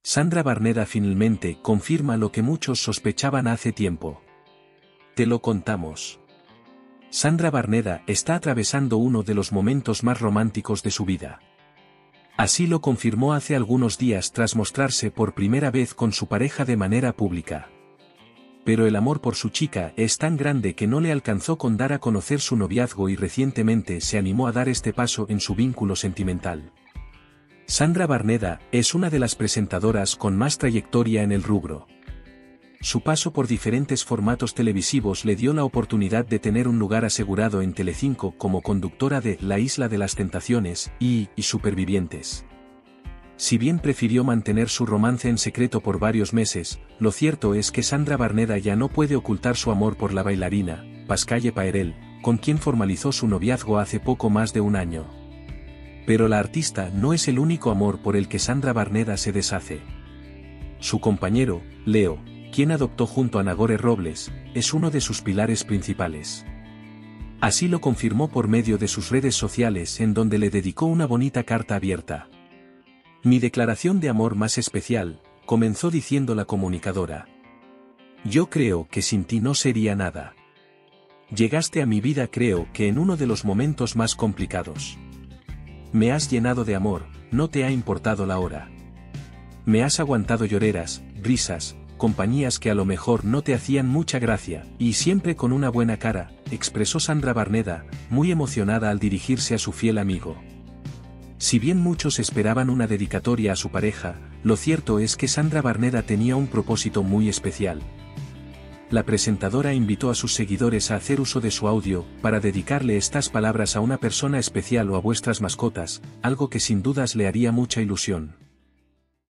Sandra Barneda finalmente confirma lo que muchos sospechaban hace tiempo. Te lo contamos. Sandra Barneda está atravesando uno de los momentos más románticos de su vida. Así lo confirmó hace algunos días tras mostrarse por primera vez con su pareja de manera pública. Pero el amor por su chica es tan grande que no le alcanzó con dar a conocer su noviazgo y recientemente se animó a dar este paso en su vínculo sentimental. Sandra Barneda es una de las presentadoras con más trayectoria en el rubro. Su paso por diferentes formatos televisivos le dio la oportunidad de tener un lugar asegurado en Telecinco como conductora de La Isla de las Tentaciones y Supervivientes. Si bien prefirió mantener su romance en secreto por varios meses, lo cierto es que Sandra Barneda ya no puede ocultar su amor por la bailarina, Pascalle Paerel, con quien formalizó su noviazgo hace poco más de un año. Pero la artista no es el único amor por el que Sandra Barneda se deshace. Su compañero, Leo, quien adoptó junto a Nagore Robles, es uno de sus pilares principales. Así lo confirmó por medio de sus redes sociales en donde le dedicó una bonita carta abierta. Mi declaración de amor más especial, comenzó diciendo la comunicadora. Yo creo que sin ti no sería nada. Llegaste a mi vida creo que en uno de los momentos más complicados. Me has llenado de amor, no te ha importado la hora. Me has aguantado lloreras, risas, compañías que a lo mejor no te hacían mucha gracia, y siempre con una buena cara, expresó Sandra Barneda, muy emocionada al dirigirse a su fiel amigo. Si bien muchos esperaban una dedicatoria a su pareja, lo cierto es que Sandra Barneda tenía un propósito muy especial. La presentadora invitó a sus seguidores a hacer uso de su audio, para dedicarle estas palabras a una persona especial o a vuestras mascotas, algo que sin dudas le haría mucha ilusión.